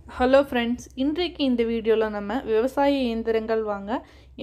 Hello friends, இன்றைக்கு இந்த வீடியோவில் நம்ம விவசாய இயந்திரங்கள் வாங்க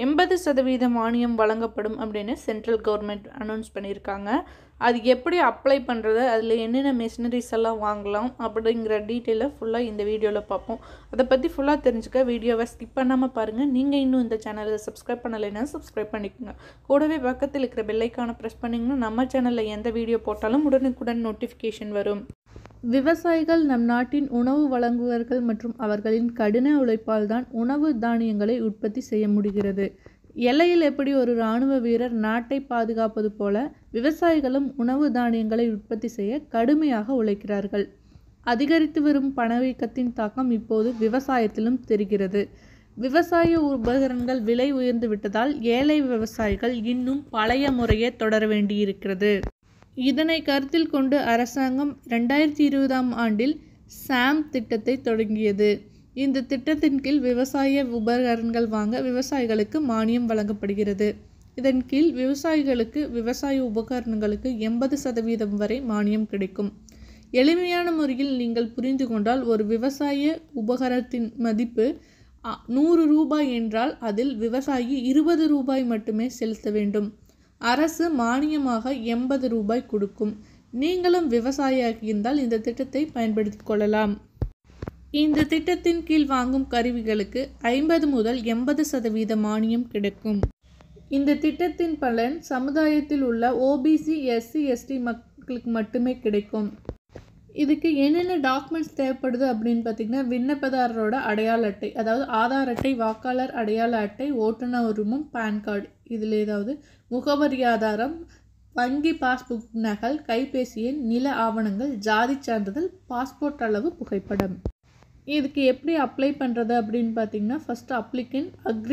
80% மானியம் வழங்கப்படும் அப்படின்னு சென்ட்ரல் கவர்மெண்ட் அனௌன்ஸ் பண்ணியிருக்காங்க. அது எப்படி அப்ளை பண்ணுறது, அதில் என்னென்ன மிஷினரிஸ் எல்லாம் வாங்கலாம் அப்படிங்கிற டீட்டெயிலை ஃபுல்லாக இந்த வீடியோவில் பார்ப்போம். அதை பற்றி ஃபுல்லாக தெரிஞ்சுக்க வீடியோவை ஸ்கிப் பண்ணாமல் பாருங்கள். நீங்கள் இன்னும் இந்த சேனலை சப்ஸ்கிரைப் பண்ணலைன்னா சப்ஸ்கிரைப் பண்ணிக்கோங்க. கூடவே பக்கத்தில் இருக்கிற பெல்லைக்கானை ப்ரெஸ் பண்ணிங்கன்னா நம்ம சேனலில் எந்த வீடியோ போட்டாலும் உடனுக்குடன் நோட்டிஃபிகேஷன் வரும். விவசாயிகள் நம் நாட்டின் உணவு வழங்குவர்கள் மற்றும் அவர்களின் கடின உழைப்பால் தான் உணவு தானியங்களை உற்பத்தி செய்ய முடிகிறது. எல்லையில் எப்படி ஒரு இராணுவ வீரர் நாட்டை பாதுகாப்பது போல விவசாயிகளும் உணவு தானியங்களை உற்பத்தி செய்ய கடுமையாக உழைக்கிறார்கள். அதிகரித்து வரும் பணவீக்கத்தின் தாக்கம் இப்போது விவசாயத்திலும் தெரிகிறது. விவசாய உபகரணங்கள் விலை உயர்ந்து விட்டதால் ஏழை விவசாயிகள் இன்னும் பழைய முறையே தொடர வேண்டியிருக்கிறது. இதனை கருத்தில் கொண்டு அரசாங்கம் 2020ஆம் ஆண்டில் சாம் திட்டத்தை தொடங்கியது. இந்த திட்டத்தின் கீழ் விவசாய உபகரணங்கள் வாங்க விவசாயிகளுக்கு மானியம் வழங்கப்படுகிறது. இதன் கீழ் விவசாயிகளுக்கு விவசாய உபகரணங்களுக்கு 80% வரை மானியம் கிடைக்கும். எளிமையான முறையில் நீங்கள் புரிந்து கொண்டால், ஒரு விவசாய உபகரணத்தின் மதிப்பு 100 ரூபாய் என்றால் அதில் விவசாயி 20 ரூபாய் மட்டுமே செலுத்த வேண்டும். அரசு மானியமாக 80 ரூபாய் கொடுக்கும். நீங்களும் விவசாயியாக இருந்தால் இந்த திட்டத்தை பயன்படுத்தி கொள்ளலாம். இந்த திட்டத்தின் கீழ் வாங்கும் கருவிகளுக்கு 50 முதல் 80% மானியம் கிடைக்கும். இந்த திட்டத்தின் பலன் சமுதாயத்தில் உள்ள OBC, SC, ST மக்களுக்கு மட்டுமே கிடைக்கும். இதுக்கு என்னென்ன டாக்குமெண்ட்ஸ் தேவைப்படுது அப்படின்னு பார்த்திங்கன்னா, விண்ணப்பதாரரோட அடையாள அட்டை, அதாவது ஆதார் அட்டை, வாக்காளர் அடையாள அட்டை, ஓட்டுநர் உரிமம், பேன் கார்டு, இதில் ஏதாவது முகவரி ஆதாரம், வங்கி பாஸ்புக் நகல், கைபேசி எண், நில ஆவணங்கள், ஜாதி சான்றிதழ், பாஸ்போர்ட் அளவு புகைப்படம். இதுக்கு எப்படி அப்ளை பண்ணுறது அப்படின்னு பார்த்திங்கன்னா, ஃபஸ்ட்டு அப்ளிகன்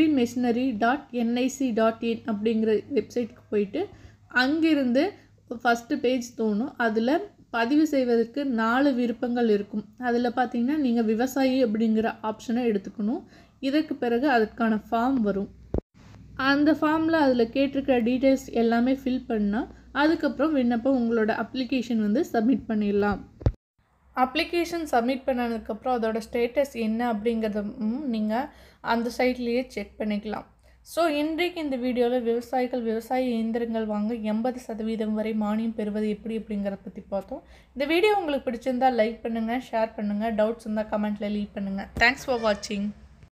agrimachinery.nic.in அப்படிங்கிற வெப்சைட்டுக்கு போயிட்டு அங்கிருந்து ஃபஸ்ட்டு பேஜ் தோணும். அதில் பதிவு செய்வதற்கு 4 விருப்பங்கள் இருக்கும். அதில் பார்த்திங்கன்னா நீங்கள் விவசாயி அப்படிங்கிற ஆப்ஷனை எடுத்துக்கணும். இதற்கு பிறகு அதுக்கான ஃபார்ம் வரும். அந்த ஃபார்மில் அதில் கேட்டிருக்கிற டீட்டெயில்ஸ் எல்லாமே ஃபில் பண்ணால் அதுக்கப்புறம் விண்ணப்பம் உங்களோட அப்ளிகேஷன் சப்மிட் பண்ணிடலாம். அப்ளிகேஷன் சப்மிட் பண்ணதுக்கப்புறம் அதோட ஸ்டேட்டஸ் என்ன அப்படிங்கிறதும் நீங்கள் அந்த சைட்லேயே செக் பண்ணிக்கலாம். ஸோ இன்றைக்கு இந்த வீடியோவில் விவசாயிகள் விவசாய இயந்திரங்கள் வாங்க 80% வரை மானியம் பெறுவது எப்படி அப்படிங்கிறத பற்றி பார்த்தோம். இந்த வீடியோ உங்களுக்கு பிடிச்சிருந்தால் லைக் பண்ணுங்கள், ஷேர் பண்ணுங்கள், டவுட்ஸ் இருந்தால் கமெண்ட்டில் லீவ் பண்ணுங்கள். தேங்க்ஸ் ஃபார் வாட்சிங்.